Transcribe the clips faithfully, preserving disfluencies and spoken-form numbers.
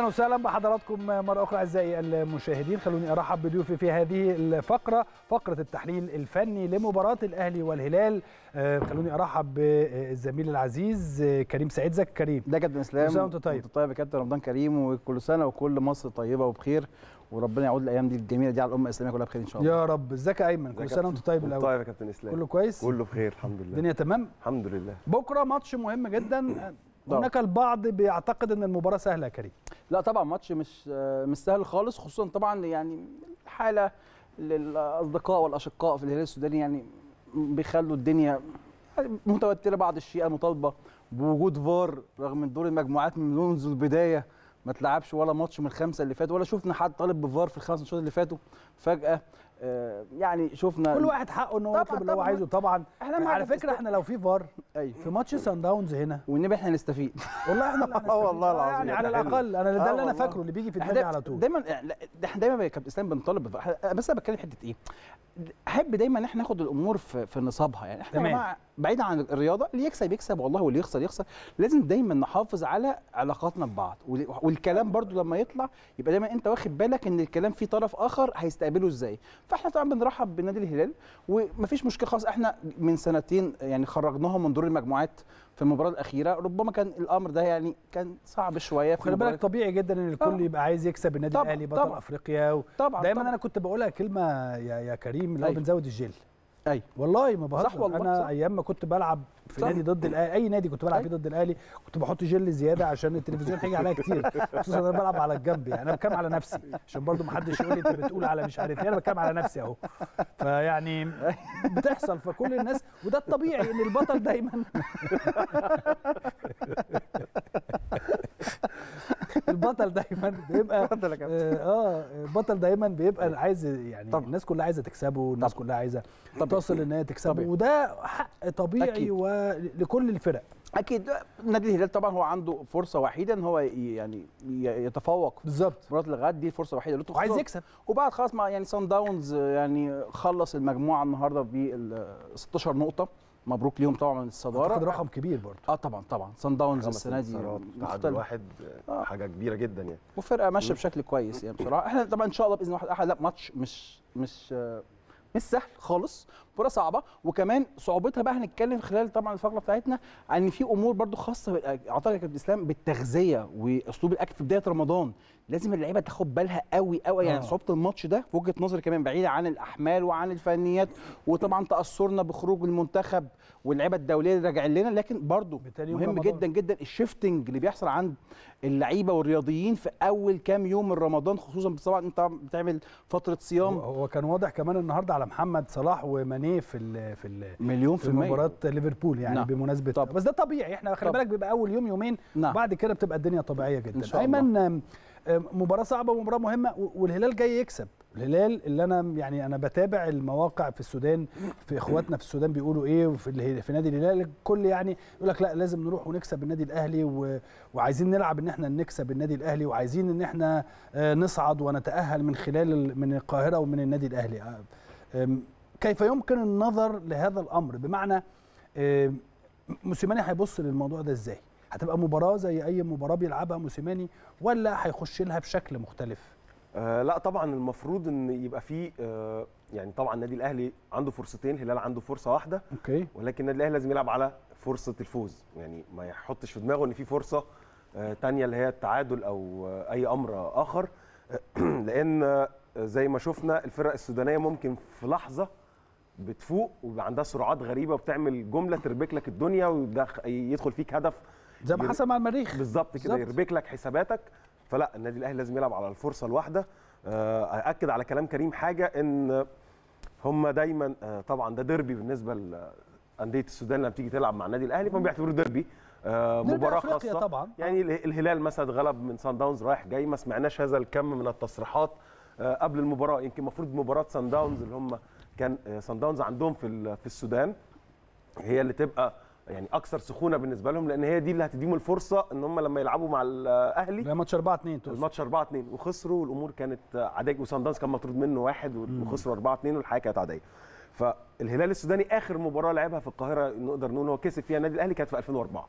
اهلا وسهلا بحضراتكم مره اخرى اعزائي المشاهدين. خلوني ارحب بضيوفي في هذه الفقره، فقره التحليل الفني لمباراه الاهلي والهلال. خلوني ارحب بالزميل العزيز كريم سعيد. ازيك كريم؟ ده كابتن اسلام. كل سنه وانت طيب. طيب يا كابتن، رمضان كريم وكل سنه وكل مصر طيبه وبخير، وربنا يعود الايام دي الجميله دي على الامه الاسلاميه كلها بخير ان شاء الله يا رب. ازيك يا ايمن؟ كل سنه وانت طيب. الاول طيب يا كابتن اسلام، كله كويس؟ كله بخير الحمد لله. الدنيا تمام الحمد لله. بكره ماتش مهم جدا. هناك البعض بيعتقد ان المباراه سهله يا كريم. لا طبعا ماتش مش مش سهل خالص، خصوصا طبعا يعني الحاله للاصدقاء والاشقاء في الهلال السوداني يعني بيخلوا الدنيا متوتره بعض الشيء، المطالبه بوجود فار رغم من دور المجموعات من منذ البدايه ما تلعبش ولا ماتش من الخمسه اللي فاتوا، ولا شفنا حد طالب بفار في الخمس ماتشات اللي فاتوا. فجاه آه يعني شفنا كل واحد حقه ان هو يطلب اللي هو عايزه. طبعا احنا على فكره احنا لو في فار أيوه. في ماتش سان داونز هنا والنبي احنا نستفيد والله احنا اللي هنستفيد. والله العظيم يعني على الاقل انا ده اللي انا فاكره اللي بيجي في دماغي على طول. دايما احنا دايما يا كابتن اسلام بنطالب، بس انا بتكلم حته ايه، احب دايما ان احنا ناخد الامور في, في نصابها. يعني احنا يا جماعه بعيدا عن الرياضه، اللي يكسب يكسب والله واللي يخسر يخسر، لازم دايما نحافظ على علاقاتنا ببعض، والكلام برضو لما يطلع يبقى دايما انت واخد بالك ان الكلام فيه طرف اخر هيستقبله ازاي. فاحنا طبعا بنرحب بنادي الهلال ومفيش مشكله خالص. احنا من سنتين يعني خرجناهم من دور المجموعات في المباراه الاخيره، ربما كان الامر ده يعني كان صعب شويه. خلي بالك طبيعي جدا ان الكل يبقى عايز يكسب النادي الاهلي بطل طبعًا. افريقيا و... طبعا دايما طبعًا. انا كنت بقولها كلمه يا يا كريم، اللي هو بنزود الجيل. ايوه والله ما بهزر. صح والله انا صح. ايام ما كنت بلعب في صح. نادي ضد الاهلي، اي نادي كنت بلعب فيه ضد الاهلي كنت بحط جل زياده عشان التلفزيون هيجي عليا كتير، خصوصا انا بلعب على الجنب. يعني انا بتكلم على نفسي عشان برضو ما حدش يقول لي انت بتقول على مش عارف ايه، انا بتكلم على نفسي اهو. فيعني بتحصل في كل الناس وده الطبيعي ان البطل دايما البطل دايما بيبقى اه البطل دايما بيبقى عايز يعني طبعا. الناس كلها عايزه تكسبه، الناس كلها عايزه تصل ان هي تكسبه، وده حق طبيعي ولكل الفرق. اكيد نادي الهلال طبعا هو عنده فرصه وحيده ان هو يعني يتفوق بالظبط. مباراه الغد دي فرصه وحيده له، وعايز يكسب. وبعد خلاص ما يعني سان داونز يعني خلص المجموعه النهارده ب ستاشر نقطه، مبروك ليهم طبعا من الصداره. اعتقد رقم كبير برضه. اه طبعا طبعا سان داونز السنه دي تعادل واحد آه. حاجه كبيره جدا يعني، وفرقه ماشيه بشكل كويس يعني بصراحه. احنا طبعا ان شاء الله باذن الله احد لا ماتش مش مش مش سهل خالص، مباراه صعبه، وكمان صعوبتها بقى هنتكلم خلال طبعا الفقره بتاعتنا عن في امور برضو خاصه اعتقد يا كابتن اسلام بالتغذيه واسلوب الاكل في بدايه رمضان. لازم اللعيبه تاخد بالها قوي قوي. يعني صعوبه الماتش ده في وجهه نظري كمان بعيده عن الاحمال وعن الفنيات، وطبعا تاثرنا بخروج المنتخب واللعيبه الدوليه اللي راجعين لنا، لكن برضو مهم رمضان. جدا جدا الشيفتنج اللي بيحصل عند اللعيبه والرياضيين في اول كام يوم من رمضان، خصوصا طبعا انت بتعمل فتره صيام. هو كان واضح كمان النهارده على محمد صلاح ومانيه في ال في ال مليون في المية في مباراه ليفربول يعني. نعم. بمناسبه طب. بس ده طبيعي، احنا خلي بالك بيبقى اول يوم يومين. نعم. بعد كده بتبقى الدنيا طبيعيه جدا. ايمن مباراه صعبه ومباراه مهمه، والهلال جاي يكسب. الهلال اللي انا يعني انا بتابع المواقع في السودان، في اخواتنا في السودان بيقولوا ايه، وفي في نادي الهلال الكل يعني يقول لك لا لازم نروح ونكسب النادي الاهلي، و... وعايزين نلعب ان احنا نكسب النادي الاهلي، وعايزين ان احنا نصعد ونتاهل من خلال من القاهره ومن النادي الاهلي. كيف يمكن النظر لهذا الامر؟ بمعنى موسيماني هيبص للموضوع ده ازاي؟ هتبقى مباراه زي اي مباراه بيلعبها موسيماني، ولا هيخش لها بشكل مختلف؟ آه لا طبعا المفروض ان يبقى في آه يعني طبعا النادي الاهلي عنده فرصتين، الهلال عنده فرصه واحده. اوكي. ولكن النادي الاهلي لازم يلعب على فرصه الفوز، يعني ما يحطش في دماغه ان في فرصه آه ثانيه اللي هي التعادل او آه اي امر اخر. لان آه زي ما شفنا الفرق السودانيه ممكن في لحظه بتفوق ويبقى عندها سرعات غريبه وبتعمل جمله تربك لك الدنيا ويدخل فيك هدف زي ما حصل مع المريخ بالظبط كده، يربك لك حساباتك. فلا النادي الاهلي لازم يلعب على الفرصه الواحده. ااكد على كلام كريم حاجه، ان هم دايما طبعا ده ديربي بالنسبه لانديه السودان لما بتيجي تلعب مع النادي الاهلي، فهم بيعتبروه ديربي مباراه خاصه طبعا. يعني الهلال مثلا غلب من سان داونز رايح جاي، ما سمعناش هذا الكم من التصريحات قبل المباراه. يمكن المفروض مباراه سان داونز اللي هم كان سان داونز عندهم في في السودان هي اللي تبقى يعني اكثر سخونه بالنسبه لهم، لان هي دي اللي هتديهم الفرصه ان هم لما يلعبوا مع الاهلي. لا ماتش أربعة اتنين الماتش أربعة اتنين وخسروا، والامور كانت عاديه، وسان داونز كان مطرود منه واحد وخسروا أربعة اتنين والحياه كانت عاديه. فالهلال السوداني اخر مباراه لعبها في القاهره نقدر نقول هو كسب فيها النادي الاهلي كانت في ألفين وأربعة.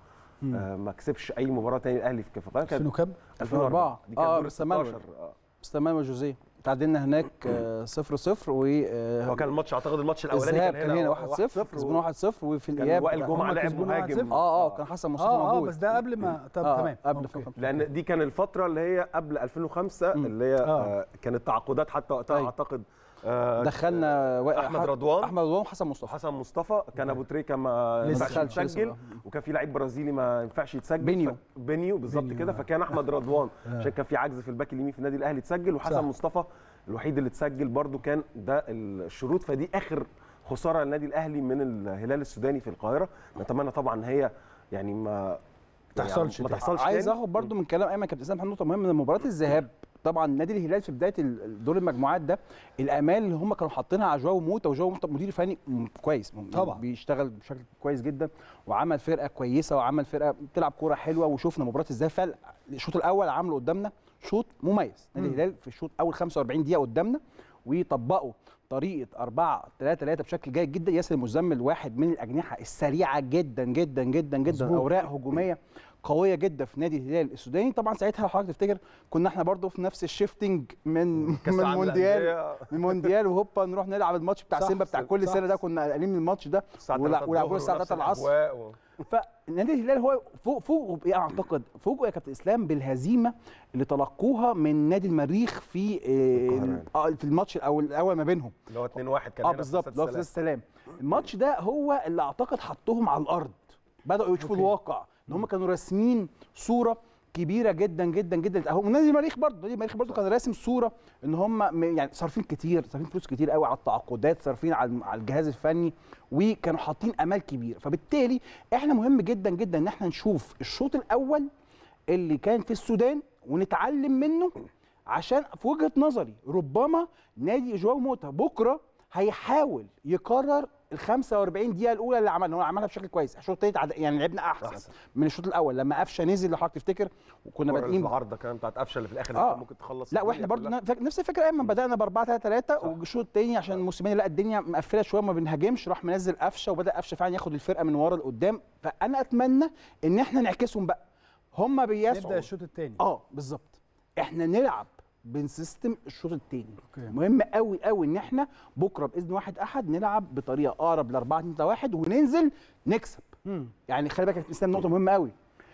آه ما كسبش اي مباراه ثانيه الاهلي في القاهره. ألفين وكام؟ ألفين وأربعة دي كانت دور ستاشر مستمر وجوزيه تعادلنا هناك صفر صفر و هو كان الماتش اعتقد الماتش الاولاني كان هنا, هنا واحد صفر كسبنا واحد صفر وفي الاياب وائل جمعه لعب مهاجم اه اه كان حسن مصطفى آه موجود اه بس ده قبل ما طب آه تمام قبل لان دي كان الفتره اللي هي قبل ألفين وخمسة اللي هي آه. كانت تعاقدات حتى وقتها طيب. اعتقد آه دخلنا احمد رضوان احمد رضوان وحسن مصطفى حسن مصطفى كان ابو تريكه ما ينفعش يتسجل وكان في لعيب برازيلي ما ينفعش يتسجل بينيو ف... بينيو بالظبط كده فكان احمد رضوان عشان كان في عجز في الباك اليمين في النادي الاهلي تسجل وحسن صح. مصطفى الوحيد اللي تسجل برده كان ده الشروط فدي اخر خساره للنادي الاهلي من الهلال السوداني في القاهره نتمنى طبعا ان هي يعني ما تحصلش يعني ما تحصلش عايز اخد برده من كلام ايمن كابتن اسلام نقطه مهمه من مباراه الذهاب طبعا نادي الهلال في بدايه دور المجموعات ده الامال اللي هم كانوا حاطينها على جواو موتا وجواو موتا مدير فني كويس طبعا بيشتغل بشكل كويس جدا وعمل فرقه كويسه وعمل فرقه بتلعب كوره حلوه وشفنا مباراه الذهاب فعلا الشوط الاول عملوا قدامنا شوط مميز نادي الهلال في الشوط اول خمسة وأربعين دقيقه قدامنا ويطبقوا طريقه أربعة ثلاثة ثلاثة بشكل جيد جدا. ياسر المزمل واحد من الاجنحه السريعه جدا جدا جدا جدا مزبوط. اوراق هجوميه قويه جدا في نادي الهلال السوداني طبعا ساعتها لو حضرتك تفتكر كنا احنا برضو في نفس الشيفتنج من من مونديال من مونديال وهوبا نروح نلعب الماتش بتاع سيمبا بتاع كل سنه ده كنا قلقانين من الماتش ده ولعبوه الساعه ثلاثة العصر فنادي الهلال هو فوق فوق اعتقد فوق يا كابتن اسلام بالهزيمه اللي تلقوها من نادي المريخ في اه في الماتش الاول الاول ما بينهم اللي هو اتنين واحد كان اه بالظبط اللي هو في السلام الماتش ده هو اللي اعتقد حطهم على الارض بداوا يشوفوا الواقع ان هم كانوا راسمين صوره كبيره جدا جدا جدا اهو نادي المريخ برضه نادي المريخ برضه كان راسم صوره ان هم يعني صارفين كتير صارفين فلوس كتير قوي على التعاقدات صارفين على الجهاز الفني وكانوا حاطين امال كبيره فبالتالي احنا مهم جدا جدا ان احنا نشوف الشوط الاول اللي كان في السودان ونتعلم منه عشان في وجهه نظري ربما نادي جواو موتا بكره هيحاول يكرر ال خمسة وأربعين دقيقه الاولى اللي عملها هو عملها بشكل كويس الشوط الثاني يعني لعبنا احسن, أحسن من الشوط الاول لما قفشه نزل لو حضرتك تفتكر وكنا بادئين العارضه كمان بتاعت قفشه اللي في الاخر آه. ممكن تخلص لا واحنا برضو نفس الفكره ايمن بدانا ب أربعة ثلاثة ثلاثة والشوط الثاني عشان موسيماني لقى الدنيا مقفله شويه ما بنهاجمش راح منزل قفشه وبدا قفشه فعلا ياخد الفرقه من ورا لقدام فانا اتمنى ان احنا نعكسهم بقى هم بيسعوا نبدا الشوط الثاني اه بالظبط احنا نلعب بنسيستم الشوط الثاني مهم قوي قوي ان احنا بكره باذن واحد احد نلعب بطريقه اقرب ل أربعة اتنين واحد وننزل نكسب مم. يعني خلي بالك يا اسلام نقطه مهمه قوي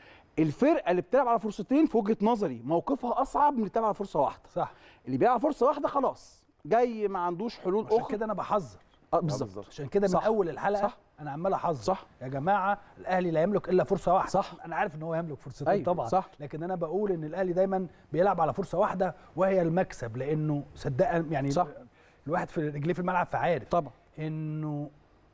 الفرقه اللي بتلعب على فرصتين في وجهه نظري موقفها اصعب من اللي بتلعب على فرصه واحده صح اللي بيلعب على فرصه واحده خلاص جاي ما عندوش حلول اخرى عشان كده انا بحذر اه بالظبط عشان كده من اول الحلقه صح. انا عمال احذر صح يا جماعه الاهلي لا يملك الا فرصه واحده صح انا عارف ان هو يملك فرصتين أيوة. طبعا صح. لكن انا بقول ان الاهلي دايما بيلعب على فرصه واحده وهي المكسب لانه صدق يعني صح. الواحد في رجليه في الملعب فعارف طبعا انه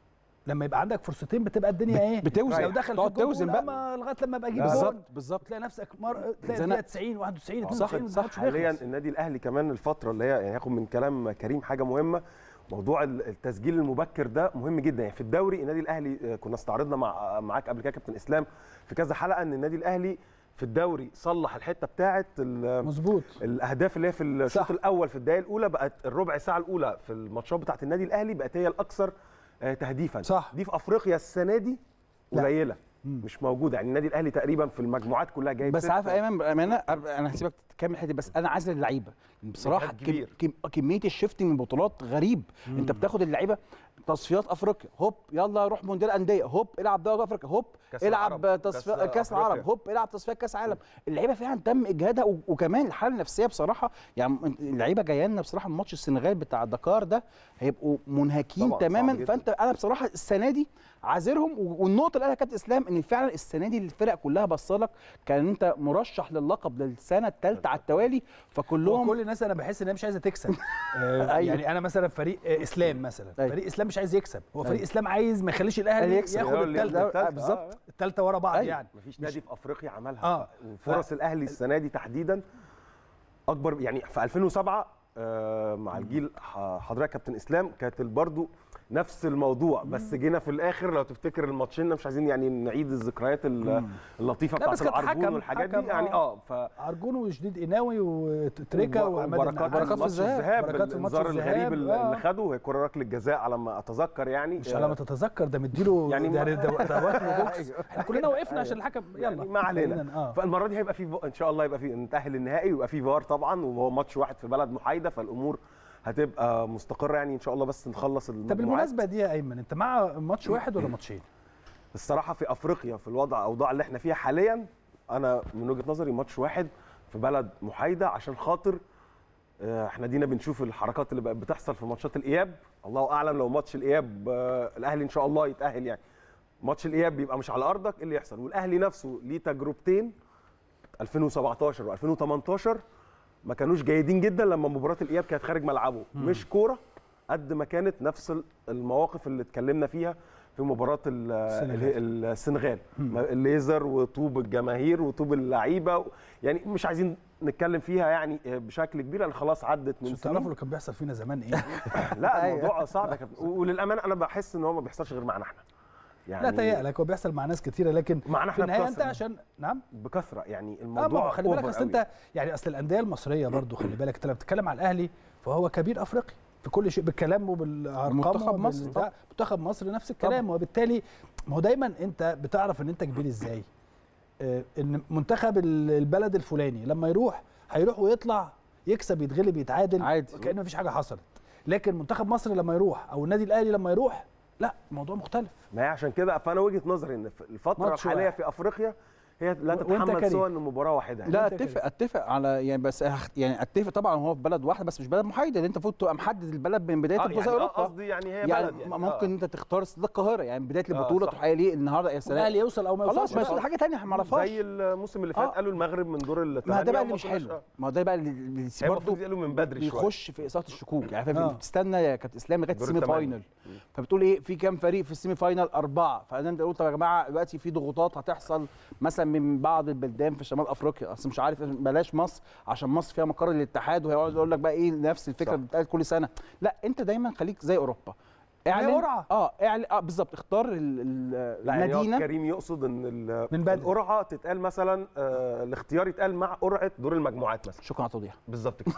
لما يبقى عندك فرصتين بتبقى الدنيا ايه بتوزن لو دخل في توزن بقى لغايه لما ابقى اجيب بالظبط بالظبط تلاقي نفسك مر... تلاقي تسعين واحد وتسعين اتنين وتسعين صح, صح. حاليا النادي الاهلي كمان الفتره اللي هي يعني هاخد من كلام كريم حاجه مهمه موضوع التسجيل المبكر ده مهم جدا يعني في الدوري النادي الاهلي كنا استعرضنا مع معاك قبل كده كابتن اسلام في كذا حلقه ان النادي الاهلي في الدوري صلح الحته بتاعه مظبوط الاهداف اللي هي في الشوط الاول في الدقائق الاولى بقت الربع ساعه الاولى في الماتشات بتاعه النادي الاهلي بقت هي الاكثر تهديفا صح. دي في افريقيا السنه دي قليله مش موجوده يعني النادي الاهلي تقريبا في المجموعات كلها جايب بس عارف ايمن بامانه انا هسيبك تكمل حته بس انا عايز اللعيبه بصراحه كم كم كميه الشيفتنج من بطولات غريب مم. انت بتاخد اللعيبه تصفيات افريقيا هوب يلا روح مونديال انديه هوب العب دوري افريقيا هوب العب تصفيات كاس العرب هوب العب تصفيات كاس عالم اللعيبه فعلا تم اجهادها وكمان الحاله النفسيه بصراحه يعني اللعيبه جايه لنا بصراحه ماتش السنغال بتاع دكار ده هيبقوا منهكين تماما فانت انا بصراحه السنه دي عاذرهم والنقطه اللي قالها كابتن اسلام ان فعلا السنه دي الفرق كلها بصلك كان انت مرشح للقب للسنه الثالثه على التوالي فكلهم كل الناس انا بحس ان هي مش عايزه تكسب يعني انا مثلا فريق اسلام مثلا فريق اسلام مش عايز يكسب هو فريق اسلام عايز ما يخليش الاهلي ياخد الثالثه بالظبط الثالثه ورا بعض يعني مفيش نادي في افريقيا عملها اه وفرص الاهلي السنه دي تحديدا اكبر يعني في ألفين وسبعة مع الجيل حضرتك كابتن اسلام كانت برضو نفس الموضوع، بس جينا في الاخر لو تفتكر الماتشين مش عايزين يعني نعيد الذكريات اللطيفه بتاعت الارجون والحاجات دي يعني اه ف ارجون وشديد قناوي وتريكا وعماد بركات بركات في الذهاب بركات في الانذار الغريب آه. اللي خده هي كره ركله جزاء على ما اتذكر يعني مش على ما تتذكر ده مديله يعني دوات بوكس احنا كلنا وقفنا عشان الحكم يلا يعني ما علينا آه. فالمره دي هيبقى في ان شاء الله يبقى في نتاهل النهائي ويبقى في فار طبعا، وهو ماتش واحد في بلد محايده فالامور هتبقى مستقره يعني ان شاء الله، بس نخلص المجموعات. طب بالمناسبه دي يا ايمن انت مع ماتش واحد ولا ماتشين؟ الصراحه في افريقيا في الوضع الاوضاع اللي احنا فيها حاليا انا من وجهه نظري ماتش واحد في بلد محايده، عشان خاطر احنا دينا بنشوف الحركات اللي بقت بتحصل في ماتشات الاياب. الله اعلم لو ماتش الاياب الاهلي ان شاء الله يتاهل، يعني ماتش الاياب بيبقى مش على ارضك، ايه اللي يحصل؟ والاهلي نفسه ليه تجربتين ألفين وسبعتاشر وألفين وتمنتاشر ما كانوش جيدين جدا لما مباراه الاياب كانت خارج ملعبه، مم. مش كوره قد ما كانت نفس المواقف اللي اتكلمنا فيها في مباراه السنغال, السنغال. الليزر وطوب الجماهير وطوب اللعيبه، يعني مش عايزين نتكلم فيها يعني بشكل كبير لان خلاص عدت من سنين. تعرفوا اللي كان بيحصل فينا زمان ايه؟ لا الموضوع صعب يا كابتن، وللامانه انا بحس ان هو ما بيحصلش غير معانا احنا. يعني لا تهيألك هو بيحصل مع ناس كتيره، لكن معنا في النهايه انت عشان نعم بكثره يعني الموضوع. آه خلي بالك اصل انت يعني اصل الانديه المصريه برضو خلي بالك انت لما بتتكلم على الاهلي فهو كبير افريقي في كل شيء بالكلام وبالارقام. منتخب مصر منتخب مصر نفس الكلام، وبالتالي ما هو دايما انت بتعرف ان انت كبير ازاي. آه ان منتخب البلد الفلاني لما يروح هيروح ويطلع يكسب يتغلب يتعادل عادي كأنه مفيش حاجه حصلت، لكن منتخب مصر لما يروح او النادي الاهلي لما يروح لا الموضوع مختلف. ما هي عشان كده فانا وجهه نظري ان الفتره الحاليه في افريقيا هي لا تتحمل سوى ان مباراه واحده. لا اتفق اتفق على يعني بس يعني اتفق طبعا هو في بلد واحده بس مش بلد محايده، اللي انت المفروض تبقى محدد البلد من بدايه آه البطوله. يعني قصدي يعني هي يعني بلد يعني ممكن آه. انت تختار استاد القاهره يعني بدايه البطوله تروح ليه النهارده يا سلام الاهلي يوصل او ما يوصلش خلاص، بس حاجه ثانيه ما نعرفهاش زي الموسم اللي فات آه. قالوا المغرب من دور الثمانيه. ما ده بقى اللي مش حلو، ما ده بقى اللي برضه قالوا من بدري شويه بيخش في اثاره الشكوك يعني فاهم. بتستنى يا كابتن اسلام لغايه السيمي فاينل، فبتقول ايه في كام فريق في السيمي فاينل؟ اربعه، فانا قلت طب يا جماعه دلوقتي في ضغوطات هتحصل مثلا من بعض البلدان في شمال افريقيا، اصل مش عارف بلاش مصر عشان مصر فيها مقر الاتحاد وهيقعد يقول لك بقى ايه نفس الفكره بتاعت كل سنه. لا انت دايما خليك زي اوروبا، اعلن قرعه اه اعلن اه بالظبط اختار المدينه. يعني كريم يقصد ان من القرعه تتقال مثلا آه الاختيار يتقال مع قرعه دور المجموعات مثلا. شكرا على التوضيح بالظبط كده.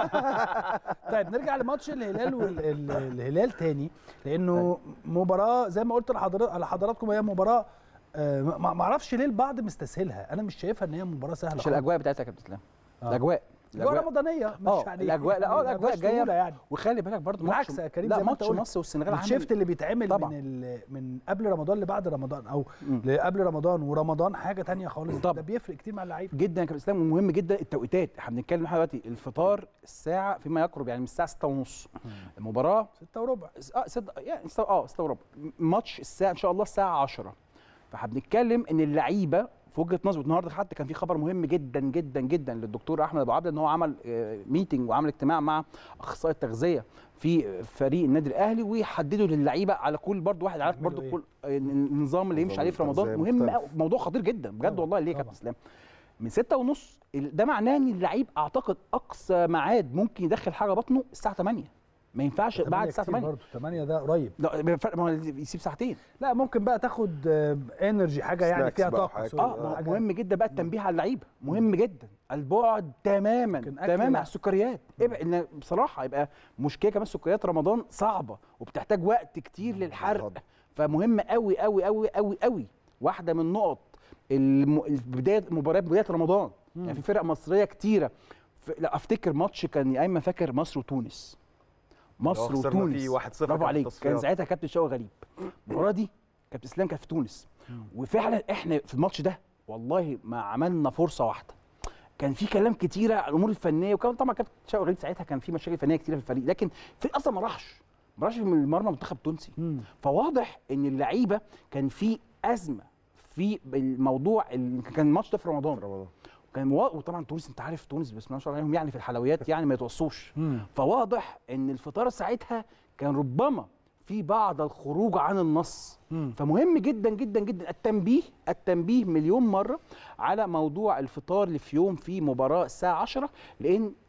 طيب نرجع لماتش الهلال والهلال تاني، لانه مباراه زي ما قلت لحضراتكم هي مباراه آه ما اعرفش ليه البعض مستسهلها، انا مش شايفها ان هي مباراه سهله. مش الاجواء بتاعتها يا كابتن اسلام آه. الاجواء الاجواء رمضانيه مش يعني الاجواء لا اه الاجواء جايه يعني. وخلي بالك برضه بالعكس يا كريم لا ماتش مصر والسنغال عامل الشيفت اللي بيتعمل طبعًا. من من قبل رمضان لبعد رمضان او قبل رمضان ورمضان حاجه ثانيه خالص طبعًا. ده بيفرق كتير مع اللعيبه جدا يا كابتن اسلام، ومهم جدا التوقيتات. احنا بنتكلم دلوقتي الفطار الساعه فيما يقرب يعني من الساعه ستة ونص، المباراه ستة وربع اه ستة يعني اه ستة وربع، ماتش الساعه ان شاء الله الساعه عشرة. فاحنا بنتكلم ان اللعيبه في وجهه نظري النهارده حتى كان في خبر مهم جدا جدا جدا للدكتور احمد ابو عبله ان هو عمل ميتنج وعمل اجتماع مع اخصائي التغذيه في فريق النادي الاهلي، ويحددوا للعيبه على كل برضه واحد عارف برضه كل النظام اللي يمشي عليه في رمضان مهم، موضوع خطير جدا بجد والله. ليه يا كابتن اسلام؟ من ستة ونص ده معناه ان اللعيب اعتقد اقصى ميعاد ممكن يدخل حاجه بطنه الساعه ثمانية، ما ينفعش بعد الساعه ثمانية برضه ثمانية ده قريب. لا فرق، ما هو يسيب ساعتين. لا ممكن بقى تاخد انرجي حاجه يعني فيها طاقه. اه مهم جدا بقى التنبيه على اللعيبه، مهم جدا البعد تماما تماما عن السكريات. يبقى ان بصراحه يبقى مشكله كمان سكريات رمضان صعبه وبتحتاج وقت كتير للحرق، فمهم قوي قوي قوي قوي قوي. واحده من نقط بدايه مباريات بدايه رمضان مم. يعني في فرق مصريه كتيره. لا افتكر ماتش كان يا ايمن فاكر مصر وتونس، مصر وتونس برافو عليك، كان ساعتها كابتن شوقي غريب. المباراه دي كابتن اسلام كانت في تونس، وفعلا احنا في الماتش ده والله ما عملنا فرصه واحده. كان في كلام كتيره على الامور الفنيه، وكان طبعا كابتن شوقي غريب ساعتها كان في مشاكل فنيه كتيره في الفريق، لكن في اصلا ما راحش ما راحش من المرمى منتخب تونسي. فواضح ان اللعيبه كان في ازمه في الموضوع اللي كان الماتش ده في رمضان رمضان كان وطبعا تونس انت عارف تونس بسم الله ما شاء الله عليهم يعني في الحلويات يعني ما يتوصوش. فواضح ان الفطار ساعتها كان ربما في بعض الخروج عن النص. مم. فمهم جدا جدا جدا التنبيه التنبيه مليون مره على موضوع الفطار اللي في يوم في مباراه الساعه عشرة، لان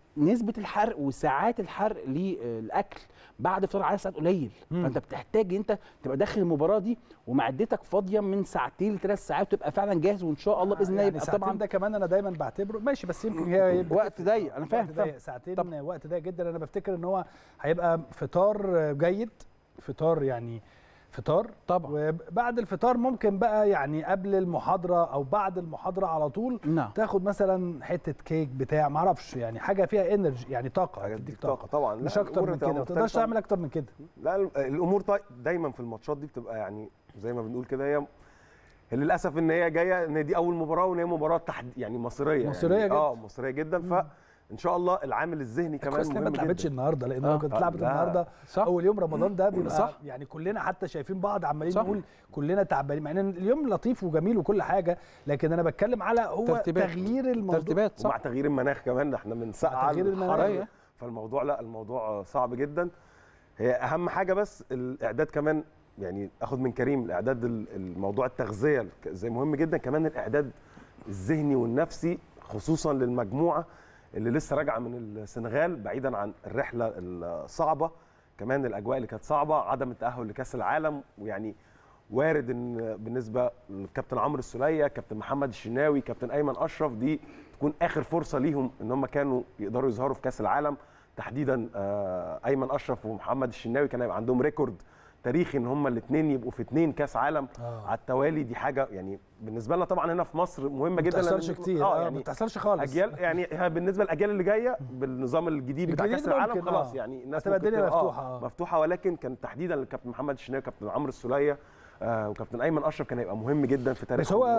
نسبه الحرق وساعات الحرق للاكل بعد افطار عدد ساعات قليل، فانت بتحتاج انت تبقى داخل المباراه دي ومعدتك فاضيه من ساعتين لثلاث ساعات وتبقى فعلا جاهز، وان شاء الله باذن الله يعني يبقى طبعا ده كمان انا دايما بعتبره ماشي، بس يمكن هي وقت ضيق. انا فاهم فاهم ساعتين طب. وقت ضيق جدا. انا بفتكر ان هو هيبقى فطار جيد، فطار يعني فطار طبعا، وبعد الفطار ممكن بقى يعني قبل المحاضره او بعد المحاضره على طول نعم. تاخد مثلا حته كيك بتاع ما اعرفش يعني حاجه فيها انرجي يعني طاقه، تديك طاقه طبعا، مش اكتر من كده، ما تقدرش تعمل اكتر من كده. لا الامور دايما في الماتشات دي بتبقى يعني زي ما بنقول كده، هي للاسف ان هي جايه ان دي اول مباراه وان هي مباراه تحد يعني مصريه مصريه يعني جدا اه مصريه جدا مم. ف ان شاء الله العامل الذهني كمان مهم جدا. ما اتلعبتش النهارده لان لو كانت اتلعبت النهارده اول يوم رمضان ده بيبقى صح. يعني كلنا حتى شايفين بعض عمالين نقول كلنا تعبانين، مع ان اليوم لطيف وجميل وكل حاجه، لكن انا بتكلم على هو ترتيبات. تغيير الموضوع ترتيبات صح. ومع تغيير المناخ كمان، احنا من سقعه تغيير المناخ، فالموضوع لا الموضوع صعب جدا. هي اهم حاجه بس الاعداد كمان، يعني اخد من كريم الاعداد الموضوع التغذيه زي مهم جدا، كمان الاعداد الذهني والنفسي خصوصا للمجموعه اللي لسه راجعه من السنغال، بعيدا عن الرحله الصعبه كمان الاجواء اللي كانت صعبه، عدم التاهل لكاس العالم، ويعني وارد ان بالنسبه للكابتن عمرو السوليه، كابتن محمد الشناوي، كابتن ايمن اشرف دي تكون اخر فرصه ليهم ان هم كانوا يقدروا يظهروا في كاس العالم، تحديدا ايمن اشرف ومحمد الشناوي كان هيبقى عندهم ريكورد تاريخي ان هم الاثنين يبقوا في اثنين كاس عالم آه. على التوالي. دي حاجه يعني بالنسبه لنا طبعا هنا في مصر مهمه جدا، ما بتحصلش كتير اه يعني ما بتحصلش خالص اجيال يعني بالنسبه للاجيال اللي جايه بالنظام الجديد بتاع كاس العالم خلاص آه. يعني الناس تبقى الدنيا مفتوحه آه. مفتوحه، ولكن كان تحديدا الكابتن محمد الشناوي وكابتن عمرو السوليه آه وكابتن ايمن اشرف كان هيبقى مهم جدا في تاريخ. بس هو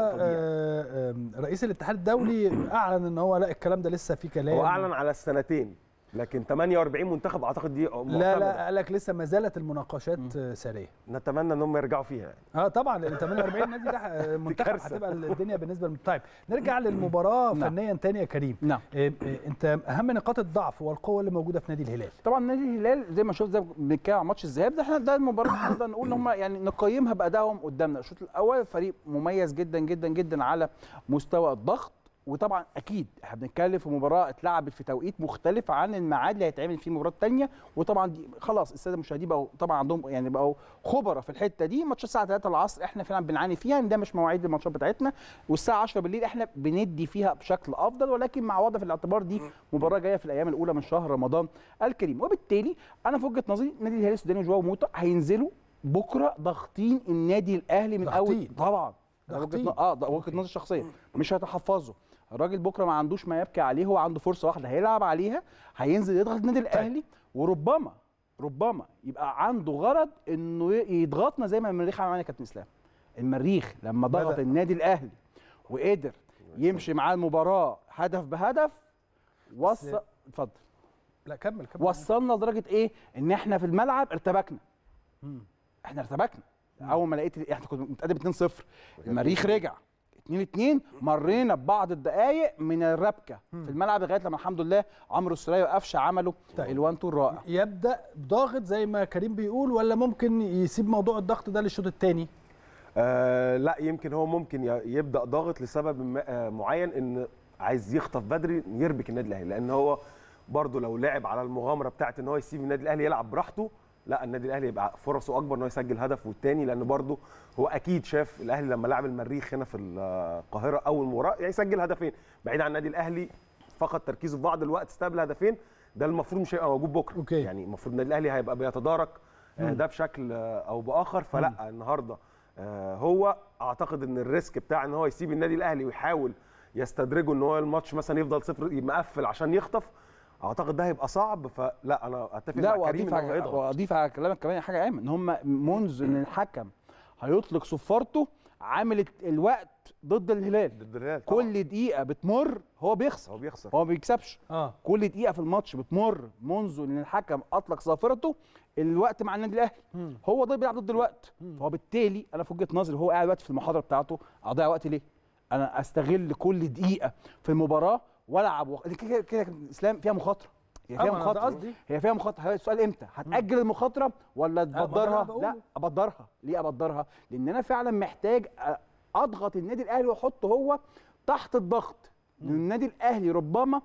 آه رئيس الاتحاد الدولي اعلن ان هو لا الكلام ده لسه في كلام، هو اعلن على السنتين لكن ثمانية وأربعين منتخب اعتقد دي معتمدة. لا لا قال لك لسه ما زالت المناقشات ساريه، نتمنى ان هم يرجعوا فيها يعني. اه طبعا لان ثمانية وأربعين نادي ده منتخب هتبقى الدنيا بالنسبه لهم. طيب نرجع للمباراه فنيا تاني يا كريم. نعم. إيه انت اهم نقاط الضعف والقوه اللي موجوده في نادي الهلال؟ طبعا نادي الهلال زي ما شفت زي بنتكلم عن ماتش الذهاب ده، احنا ده المباراه نقدر نقول ان هم يعني نقيمها بادائهم قدامنا. الشوط الاول فريق مميز جدا جدا جدا على مستوى الضغط، وطبعا اكيد احنا بنتكلم في مباراه اتلعبت في توقيت مختلف عن الميعاد اللي هيتعمل فيه المباراه الثانيه، وطبعا دي خلاص الساده المشاهدين بقوا طبعا عندهم يعني بقوا خبراء في الحته دي. ماتش الساعه ثلاثة العصر احنا فعلا بنعاني فيها ان ده مش مواعيد الماتشات بتاعتنا، والساعه عشرة بالليل احنا بندي فيها بشكل افضل، ولكن مع وضع في الاعتبار دي مباراه جايه في الايام الاولى من شهر رمضان الكريم، وبالتالي انا في وجهه نظري نادي الهلال السوداني وجواو موتا هينزلوا بكره ضاغطين النادي الاهلي من اول طبعا ضغطين اه ده وجهه نظري الشخصيه، مش هيتحفظوا. الراجل بكره ما عندوش ما يبكي عليه، هو عنده فرصه واحده هيلعب عليها، هينزل يضغط النادي الاهلي، وربما ربما يبقى عنده غرض انه يضغطنا زي ما المريخ عمل معانا كابتن اسلام. المريخ لما ضغط النادي الاهلي وقدر يمشي معاه المباراه هدف بهدف وصل اتفضل لا كمل كمل وصلنا لدرجه ايه؟ ان احنا في الملعب ارتبكنا. احنا ارتبكنا اول ما لقيت احنا كنا متقدم اتنين صفر، المريخ رجع اتنين اتنين، مرينا ببعض الدقائق من الربكه في الملعب لغايه لما الحمد لله عمرو السوليه وقفشه عملوا الوان تو الرائع. يبدا ضاغط زي ما كريم بيقول ولا ممكن يسيب موضوع الضغط ده للشوط الثاني؟ آه لا يمكن هو ممكن يبدا ضاغط لسبب معين، ان عايز يخطف بدري يربك النادي الاهلي، لان هو برضه لو لعب على المغامره بتاعت ان هو يسيب النادي الاهلي يلعب براحته، لا النادي الاهلي يبقى فرصه اكبر ان هو يسجل هدف والتاني، لان برضه هو اكيد شاف الاهلي لما لعب المريخ هنا في القاهره اول مباراه يسجل هدفين، بعيد عن النادي الاهلي فقط تركيزه في بعض الوقت استقبل هدفين، ده المفروض مش هيبقى موجود بكره. أوكي. يعني المفروض النادي الاهلي هيبقى بيتدارك ده بشكل او باخر، فلا مم. النهارده هو اعتقد ان الريسك بتاع ان هو يسيب النادي الاهلي ويحاول يستدرجه ان هو الماتش مثلا يفضل صفر يبقى مقفل عشان يخطف، اعتقد ده هيبقى صعب. فلا انا اتفق مع كريم ان هو هيضغط. واضيف على كلامك كمان حاجه ايمن، ان هم منذ ان الحكم هيطلق صفارته عامل الوقت ضد الهلال، ضد الهلال كل دقيقه بتمر هو بيخسر، هو بيخسر هو ما بيكسبش. اه كل دقيقه في الماتش بتمر منذ ان الحكم اطلق صافرته الوقت مع النادي الاهلي، مم. هو ده بيلعب ضد الوقت. مم. فهو بالتالي انا في وجهه نظري هو قاعد دلوقتي في المحاضره بتاعته، اضيع وقت ليه؟ انا استغل كل دقيقه في المباراه والعب و... كده كده الاسلام فيها مخاطره، هي فيها مخاطره، هي فيها مخاطره. السؤال امتى هتاجل المخاطره ولا تبدرها؟ لا ابدرها. ليه ابدرها؟ لان انا فعلا محتاج اضغط النادي الاهلي واحطه هو تحت الضغط. لان النادي الاهلي ربما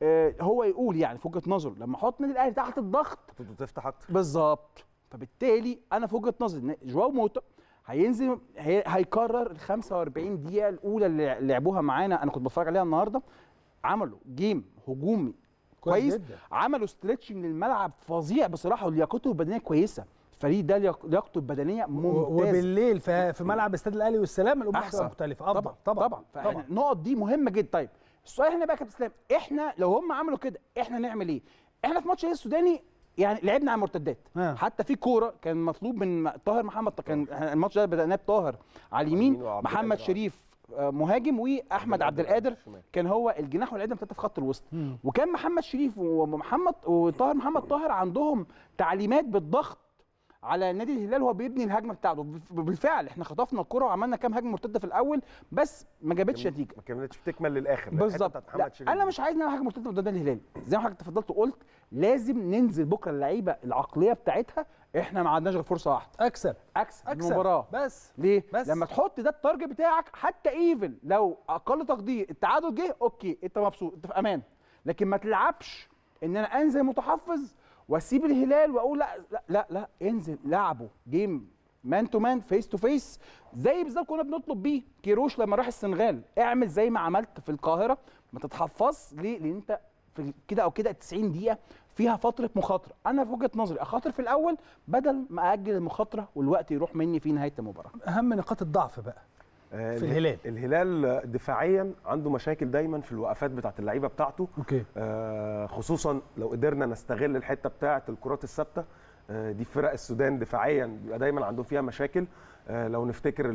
آه هو يقول يعني في وجهه نظره لما احط النادي الاهلي تحت الضغط تفتح اكتر بالظبط. فبالتالي انا في وجهه نظري ان جواو موتا هينزل هي هيكرر ال خمسة وأربعين دقيقه الاولى اللي لعبوها معانا، انا كنت بتفرج عليها النهارده، عملوا جيم هجومي كويس، كويس عملوا ستريتشنج للملعب فظيع بصراحه، ولياقته البدنيه كويسه. الفريق ده لياقته البدنيه ممتازه، وبالليل في ملعب استاد الاهلي والسلام الامور هتبقى مختلفه افضل. طبعا طبعا, طبعا. النقط دي مهمه جدا. طيب السؤال هنا بقى يا كابتن اسلام، احنا لو هم عملوا كده احنا نعمل ايه؟ احنا في ماتش السوداني يعني لعبنا على المرتدات، آه. حتى في كوره كان مطلوب من طاهر محمد، كان الماتش ده بدأناه بطاهر على اليمين، محمد شريف مهاجم واحمد عبد القادر كان هو الجناح والعدم ثلاثه في خط الوسط، وكان محمد شريف ومحمد وطاهر محمد طاهر عندهم تعليمات بالضغط على نادي الهلال وهو بيبني الهجمه بتاعته. بالفعل احنا خطفنا الكره وعملنا كام هجمه مرتده في الاول بس ما جابتش نتيجه، ما كملتش بتكمل للاخر بالظبط. انا مش عايز نعمل هجمه مرتده قدام النادي الهلال، زي ما حضرتك تفضلت وقلت لازم ننزل بكره اللعيبه العقليه بتاعتها احنا ما عندناش غير فرصه واحده، اكسب اكسب, أكسب. المباراه بس ليه؟ بس. لما تحط ده التارجت بتاعك حتى ايفن لو اقل تقدير التعادل جه اوكي انت مبسوط انت في امان، لكن ما تلعبش ان انا انزل متحفظ واسيب الهلال واقول لا لا لا, لا انزل لعبه جيم مان تو مان فيس تو فيس زي بالظبط كنا بنطلب بيه كيروش لما راح السنغال، اعمل زي ما عملت في القاهره، ما تتحفظ ليه؟ لان انت في كده او كده تسعين دقيقه فيها فتره مخاطره. انا في وجهه نظري اخاطر في الاول بدل ما اجل المخاطره والوقت يروح مني في نهايه المباراه. اهم نقاط الضعف بقى في الهلال. الهلال دفاعيا عنده مشاكل دايما في الوقفات بتاعه اللعيبه بتاعته، اوكي آه خصوصا لو قدرنا نستغل الحته بتاعه الكرات الثابته، آه دي فرق السودان دفاعيا بيبقى دايما عندهم فيها مشاكل. آه لو نفتكر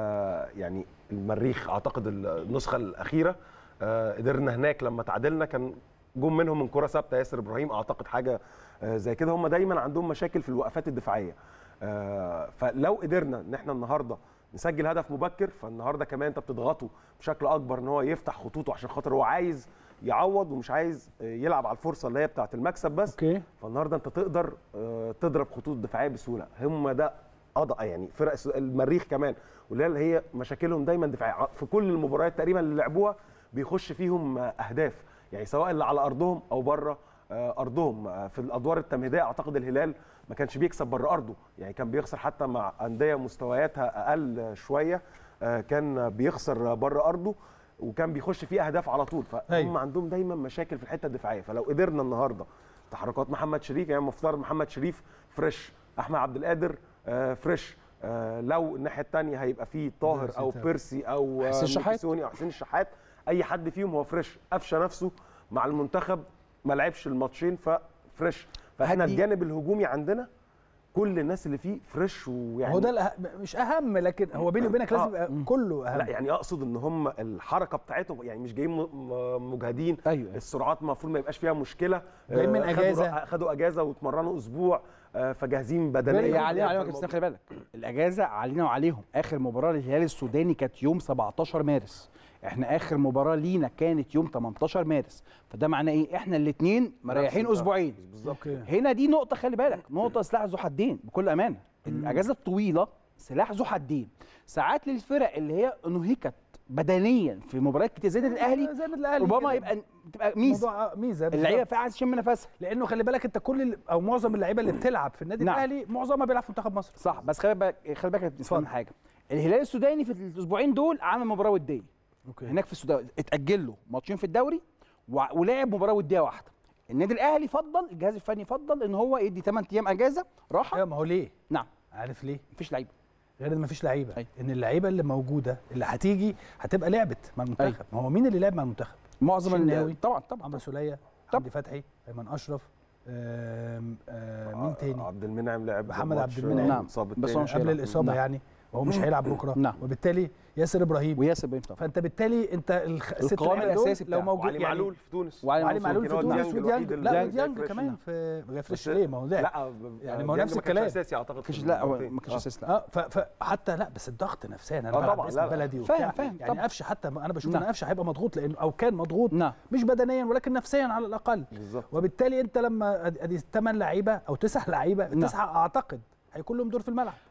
يعني المريخ اعتقد النسخه الاخيره آه قدرنا هناك لما تعادلنا كان جم منهم من كره ثابته ياسر ابراهيم اعتقد حاجه آه زي كده. هم دايما عندهم مشاكل في الوقفات الدفاعيه، آه فلو قدرنا ان احنا النهارده نسجل هدف مبكر، فالنهارده كمان انت بتضغطه بشكل اكبر ان هو يفتح خطوطه عشان خاطر هو عايز يعوض ومش عايز يلعب على الفرصه اللي هي بتاعه المكسب بس. اوكي فالنهارده انت تقدر تضرب خطوط دفاعيه بسهوله. هم ده قضاء يعني فرق المريخ كمان والهلال هي مشاكلهم دايما دفاعيه في كل المباريات تقريبا اللي لعبوها بيخش فيهم اهداف، يعني سواء اللي على ارضهم او بره ارضهم. في الادوار التمهيديه اعتقد الهلال ما كانش بيكسب بره ارضه، يعني كان بيخسر حتى مع انديه مستوياتها اقل شويه، كان بيخسر بره ارضه وكان بيخش فيه اهداف على طول. فهم أيوة. عندهم دايما مشاكل في الحته الدفاعيه. فلو قدرنا النهارده تحركات محمد شريف، يعني مفترض محمد شريف فريش، احمد عبد القادر فريش، لو الناحيه الثانيه هيبقى فيه طاهر او بيرسي او حسين الشحات او حسين الشحات، اي حد فيهم هو فريش. قفشه نفسه مع المنتخب ما لعبش الماتشين ففريش. فاحنا الجانب الهجومي عندنا كل الناس اللي فيه فريش، ويعني هو ده الأه... مش اهم، لكن هو بيني وبينك لازم يبقى آه. كله اهم. لا يعني اقصد ان هم الحركه بتاعتهم يعني مش جايين مجهدين. أيوة. السرعات المفروض ما يبقاش فيها مشكله، جايين من اجازه، خدوا, خدوا اجازه واتمرنوا اسبوع فجاهزين بدنيا. علينا عليهم خلي بالك الاجازه علينا وعليهم. اخر مباراه للهلال السوداني كانت يوم سبعتاشر مارس، احنا اخر مباراه لينا كانت يوم تمنتاشر مارس، فده معناه ايه؟ احنا الاثنين مريحين اسبوعين بالظبط. هنا دي نقطه خلي بالك، نقطه سلاح ذو حدين بكل امانه. الاجازه الطويله سلاح ذو حدين، ساعات للفرق اللي هي انهكت بدنيا في مباريات كتير زي الاهلي ربما يبقى تبقى ميزه ميزه اللعيبه فيها عايز تشم نفسها، لانه خلي بالك انت كل او معظم اللعيبه اللي بتلعب في النادي نعم. الاهلي معظمها بيلعب في منتخب مصر. صح، بس خلي بالك خلي بالك تفهم حاجه، الهلال السوداني في الاسبوعين دول عمل مباراه وديه أوكي. هناك في السودان اتاجل له ماتشين في الدوري ولعب مباراه وديه واحده. النادي الاهلي فضل، الجهاز الفني فضل ان هو يدي ثمانية ايام اجازه راحه. ايوه ما هو ليه؟ نعم عارف ليه؟ مفيش لعيبه، غير ان مفيش لعيبه، أي. ان اللعيبه اللي موجوده اللي هتيجي هتبقى لعبت مع المنتخب. ما هو مين اللي لعب مع المنتخب؟ معظم الناوي طبعا طبعا عمرو سوليه، حمدي فتحي، ايمن اشرف، آم آم مين تاني؟ عبد المنعم لعب، محمد عبد المنعم نعم. بس قبل الاصابه نعم. يعني وهو مش هيلعب بكره نعم. وبالتالي ياسر ابراهيم وياسر ابراهيم طبعا. فانت بالتالي انت القوام الاساسي لو موجود وعلي معلول يعني في تونس، وعلي معلول في تونس وديانج، لا وديانج كمان في فريش ليه؟ ما هو ده لا يعني ما هو نفس الكلام. ما كانش اساسي اعتقد، لا ما كانش اساسي لا. اه فحتى لا بس الضغط نفسيا انا بلعب باسم بلدي وبتاع يعني قفشه حتى انا بشوف ان قفشه هيبقى مضغوط لانه او كان مضغوط مش بدنيا ولكن نفسيا على الاقل. وبالتالي انت لما ادي ثمان لعيبه او تسع لعيبه، التسعه اعتقد هيكون لهم دور في الملعب.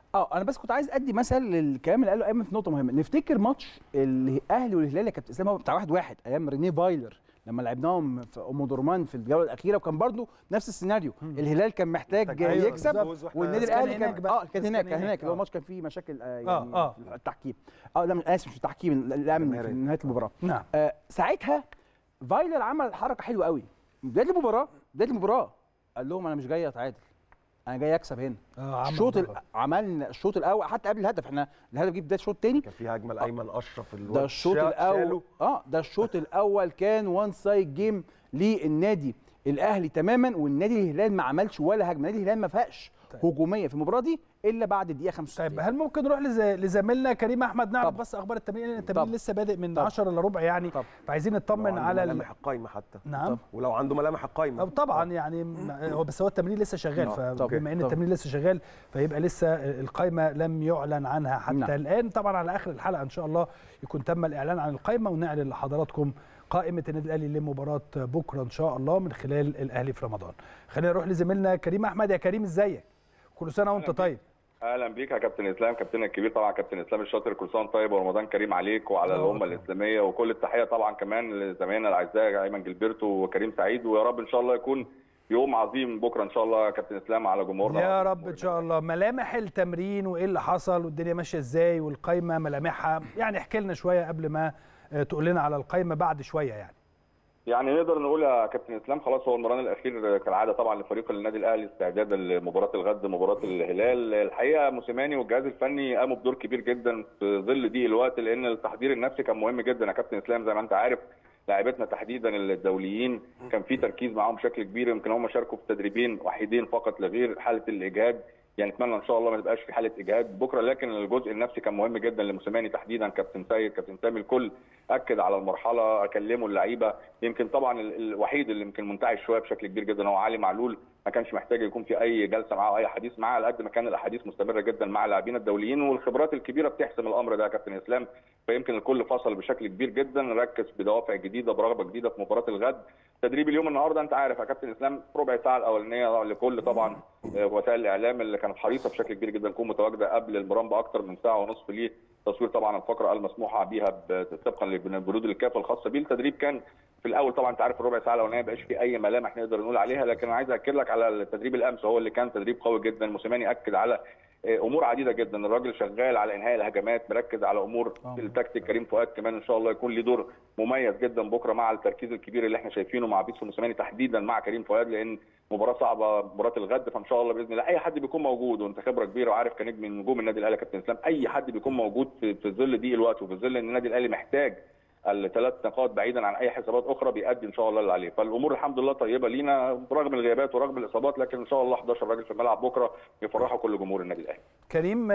اه انا بس كنت عايز ادي مثل للكلام اللي قاله ايمن في نقطه مهمه. نفتكر ماتش الاهلي والهلال يا كابتن اسلام بتاع واحد واحد ايام رينيه فايلر لما لعبناهم في ام درمان في الجوله الاخيره، وكان برضو نفس السيناريو. الهلال كان محتاج يكسب والنادي الاهلي كان اه كان هناك كان هناك اللي هو الماتش كان فيه مشاكل آه يعني آه في التحكيم. اه لا مش اسف مش التحكيم، الامن في نهايه المباراه. نعم. آه ساعتها فايلر عمل حركه حلوه قوي. بدايه المباراه بدايه المباراه قال لهم انا مش جاي اتعادل، انا جاي اكسب هنا. آه الشوط ال... عملنا الشوط الاول حتى قبل الهدف، احنا الهدف جه في بدايه الشوط الثاني كان في هجمه لايمن اشرف ده الشوط الاول. اه ده الشوط الاول كان وان سايد جيم للنادي الاهلي تماما، والنادي الهلال ما عملش ولا هجمه. النادي الهلال ما فيهاش طيب. هجوميه في المباراه دي الا بعد الدقيقه خمسة وستين. طيب هل ممكن نروح لز... لزميلنا كريم احمد نعرف بس اخبار التمرين؟ لان التمرين لسه بادئ من عشرة الا ربع يعني، طب. فعايزين نطمن على ملامح القايمه حتى. نعم طب. ولو عنده ملامح القايمه طبعا طب. يعني هو بس هو التمرين لسه شغال، فبما ان التمرين لسه شغال فيبقى لسه القايمه لم يعلن عنها حتى نعم. الان. طبعا على اخر الحلقه ان شاء الله يكون تم الاعلان عن القايمه ونعلن لحضراتكم قائمه النادي الاهلي لمباراه بكره ان شاء الله من خلال الاهلي في رمضان. خلينا نروح لزميلنا كريم احمد. يا كريم ازيك؟ كل سنه وانت طيب. اهلا بيك يا كابتن اسلام، كابتننا الكبير طبعا كابتن اسلام الشاطر، كل سنه طيب ورمضان كريم عليك وعلى الامه الاسلاميه، وكل التحيه طبعا كمان لزمايلنا الاعزاء ايمن جilberto وكريم سعيد، ويا رب ان شاء الله يكون يوم عظيم بكره ان شاء الله يا كابتن اسلام على جمهورنا يا رب ان شاء الله. ملامح التمرين وايه اللي حصل والدنيا ماشيه ازاي والقايمه ملامحها، يعني احكي لنا شويه قبل ما تقول لنا على القايمه بعد شويه. يعني يعني نقدر نقول يا كابتن اسلام خلاص هو المران الاخير كالعاده طبعا لفريق النادي الاهلي استعدادا لمباراه الغد مباراه الهلال. الحقيقه موسيماني والجهاز الفني قاموا بدور كبير جدا في ظل ضيق الوقت، لان التحضير النفسي كان مهم جدا يا كابتن اسلام. زي ما انت عارف لاعبتنا تحديدا الدوليين كان في تركيز معاهم بشكل كبير، يمكن هم شاركوا في تدريبين وحيدين فقط لغير حاله الاجهاد، يعني اتمنى ان شاء الله ما تبقاش في حاله اجهاد بكره، لكن الجزء النفسي كان مهم جدا لموسيماني تحديدا. كابتن سيد كابتن سامي الكل اكد على المرحله، اكلموا اللعيبه. يمكن طبعا الوحيد اللي يمكن منتعش شويه بشكل كبير جدا هو علي معلول، ما كانش محتاج يكون في اي جلسه معاه او اي حديث معاه، على قد ما كان الاحاديث مستمره جدا مع اللاعبين الدوليين، والخبرات الكبيره بتحسم الامر ده يا كابتن اسلام. فيمكن الكل فصل بشكل كبير جدا، ركز بدوافع جديده برغبه جديده في مباراه الغد. تدريب اليوم النهارده انت عارف يا كابتن اسلام ربع ساعه الاولانيه لكل طبعا وسائل الاعلام اللي كانت حريصه بشكل كبير جدا تكون متواجده قبل المران باكثر من ساعه ونصف ليه تصوير طبعا الفقره المسموحه بها طبقا لبنود الكاف الخاصه بيه. التدريب كان في الاول طبعا انت عارف الربع ساعه الاولانيه ما بقاش في اي ملامح نقدر نقول عليها، لكن انا عايز اكد لك على التدريب الامس هو اللي كان تدريب قوي جدا. موسيماني اكد على امور عديده جدا، الراجل شغال على انهاء الهجمات، مركز على امور التكتيك. كريم فؤاد كمان ان شاء الله يكون له دور مميز جدا بكره مع التركيز الكبير اللي احنا شايفينه مع بيتسو موسيماني تحديدا مع كريم فؤاد، لان مباراه صعبه مباراه الغد. فان شاء الله باذن الله اي حد بيكون موجود وانت خبره كبيره وعارف كنجم من نجوم النادي الاهلي كابتن اسلام، اي حد بيكون موجود في, في ظل ضيق الوقت وفي ظل ان النادي الاهلي محتاج الثلاث نقاط بعيدا عن اي حسابات اخرى بيأدي ان شاء الله اللي عليه. فالامور الحمد لله طيبه لينا رغم الغيابات ورغم الاصابات، لكن ان شاء الله احداشر راجل في الملعب بكره يفرحوا كل جمهور النادي الاهلي. كريم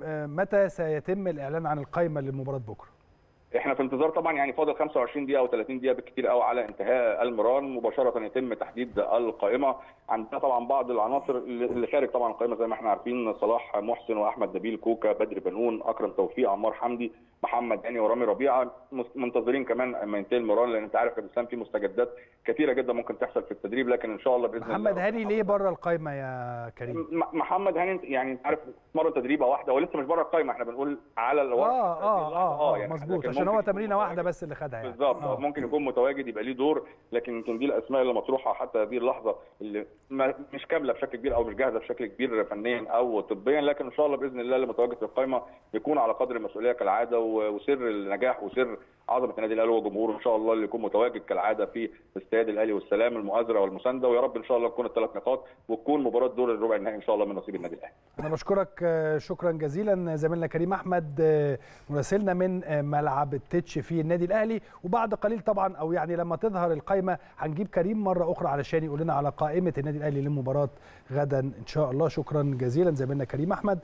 متى سيتم الاعلان عن القائمه لمباراه بكره؟ احنا في انتظار طبعا، يعني فاضل خمسة وعشرين دقيقه او ثلاثين دقيقه بالكثير قوي على انتهاء المران، مباشره يتم تحديد القائمه. عندنا طبعا بعض العناصر اللي خارج طبعا القائمه زي ما احنا عارفين، صلاح محسن واحمد نبيل كوكا بدر بنون اكرم توفيق عمار حمدي محمد هاني ورامي ربيعه. منتظرين كمان اما ينتهي المران، لان انت عارف يا اسلام في مستجدات كثيره جدا ممكن تحصل في التدريب، لكن ان شاء الله باذن الله. محمد هاني ليه بره القائمه يا كريم؟ محمد هاني يعني انت عارف اتمرن تدريبه واحده ولسه مش بره القائمه، احنا بنقول على الورق. اه اه اه, آه يعني مظبوط، عشان هو تمرينه واحده بس اللي خدها يعني. بالظبط آه. ممكن يكون متواجد يبقى ليه دور، لكن يمكن دي الاسماء اللي مطروحه حتى هذه اللحظه اللي مش كامله بشكل كبير او مش جاهزه بشكل كبير فنيا او طبيا، لكن ان شاء الله باذن الله اللي متواجد في القائمه يكون على قدر المسؤوليه كالعاده، وسر النجاح وسر عظمه النادي الاهلي وجمهوره ان شاء الله اللي يكون متواجد كالعاده في استاد الاهلي والسلام، المؤازره والمسانده، ويا رب ان شاء الله تكون الثلاث نقاط وتكون مباراه دور الربع النهائي ان شاء الله من نصيب النادي الاهلي. انا بشكرك شكرا جزيلا زميلنا كريم احمد مراسلنا من ملعب التتش في النادي الاهلي. وبعد قليل طبعا او يعني لما تظهر القائمه هنجيب كريم مره اخرى علشان يقول لنا على قائمه النادي الاهلي للمباراه غدا ان شاء الله. شكرا جزيلا زميلنا كريم احمد.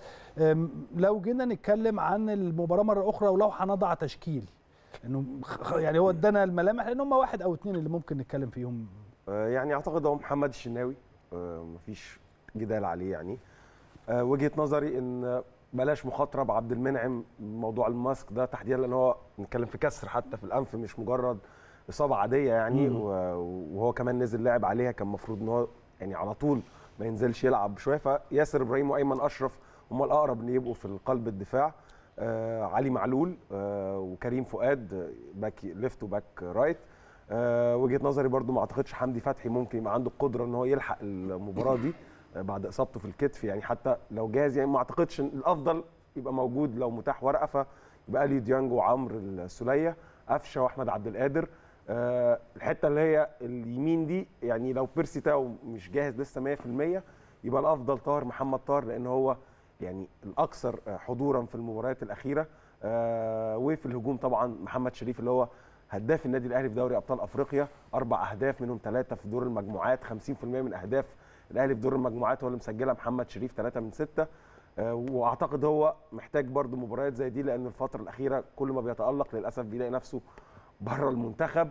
لو جينا نتكلم عن المباراه مره اخرى ولو هنضع تشكيل، انه يعني هو ادانا الملامح لان هم واحد او اثنين اللي ممكن نتكلم فيهم. يعني اعتقد هو محمد الشناوي مفيش جدال عليه، يعني وجهه نظري ان بلاش مخاطره بعبد المنعم موضوع الماسك ده تحديدا، لان هو نتكلم في كسر حتى في الانف مش مجرد اصابه عاديه يعني. مم. وهو كمان نزل لعب عليها، كان المفروض ان هو يعني على طول ما ينزلش يلعب شويه. فياسر ابراهيم وايمن اشرف هم الاقرب ان يبقوا في قلب الدفاع. آه علي معلول آه وكريم فؤاد باك ليفت وباك رايت. آه وجهه نظري برضو ما اعتقدش حمدي فتحي ممكن يبقى عنده القدره ان هو يلحق المباراه دي آه بعد اصابته في الكتف، يعني حتى لو جاهز يعني ما اعتقدش ان الافضل يبقى موجود لو متاح ورقه، فيبقى لي ديانج وعمرو السوليه قفشه واحمد عبد القادر. آه الحته اللي هي اليمين دي يعني لو بيرسي تاو مش جاهز لسه مية في المية يبقى الافضل طاهر محمد طاهر، لان هو يعني الاكثر حضورا في المباريات الاخيره. آه وفي الهجوم طبعا محمد شريف اللي هو هداف النادي الاهلي في دوري ابطال افريقيا، اربع اهداف منهم ثلاثه في دور المجموعات، خمسين في المية من اهداف الاهلي في دور المجموعات هو اللي مسجلها محمد شريف، ثلاثه من سته. آه واعتقد هو محتاج برده مباريات زي دي، لان الفتره الاخيره كل ما بيتالق للاسف بيلاقي نفسه بره المنتخب،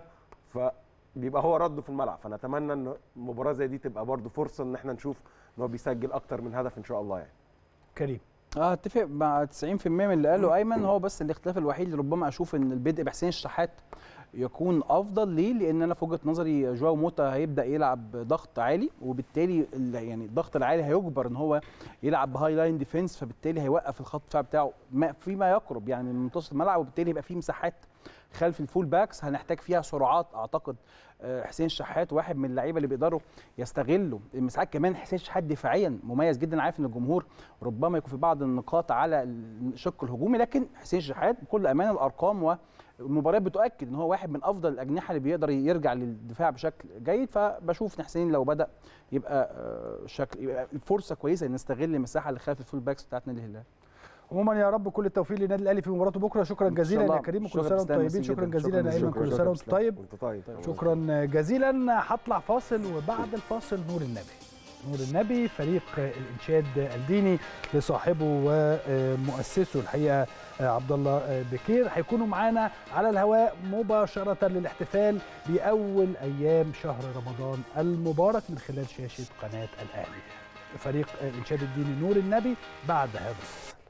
فبيبقى هو رده في الملعب. فنتمنى ان مباراه زي دي تبقى برده فرصه ان احنا نشوف ان هو بيسجل اكتر من هدف ان شاء الله يعني. كريم اه اتفق مع تسعين في المية من اللي قاله ايمن. هو بس الاختلاف الوحيد اللي ربما اشوف ان البدء بحسين الشحات يكون افضل. ليه؟ لان انا في وجهه نظري جواو موتا هيبدا يلعب ضغط عالي، وبالتالي يعني الضغط العالي هيجبر ان هو يلعب بهاي لاين ديفنس، فبالتالي هيوقف الخط الدفاع بتاعه فيما يقرب يعني من منتصف الملعب، وبالتالي يبقى فيه مساحات خلف الفول باكس هنحتاج فيها سرعات. اعتقد حسين الشحات واحد من اللعيبه اللي بيقدروا يستغلوا المساحات. كمان حسين الشحات دفاعيا مميز جدا، عارف ان الجمهور ربما يكون في بعض النقاط على الشق الهجومي، لكن حسين الشحات بكل امانه الارقام والمباريات بتؤكد ان هو واحد من افضل الاجنحه اللي بيقدر يرجع للدفاع بشكل جيد. فبشوف ان حسين لو بدا يبقى شكل يبقى فرصه كويسه ان نستغل المساحه اللي خلف الفول باكس بتاعت نادي الهلال. عموما يا رب كل التوفيق للنادي الاهلي في مباراته بكره. شكرا جزيلا يا كريم وكل سنه وانتم طيبين. شكرا جزيلا يا ايمن، كل سنه وانتم طيب. شكرا جزيلا. هطلع فاصل وبعد الفاصل نور النبي. نور النبي فريق الانشاد الديني لصاحبه ومؤسسه الحقيقه عبد الله بكير هيكونوا معانا على الهواء مباشره للاحتفال باول ايام شهر رمضان المبارك من خلال شاشه قناه الاهلي. فريق الانشاد الديني نور النبي بعد هذا الفاصل.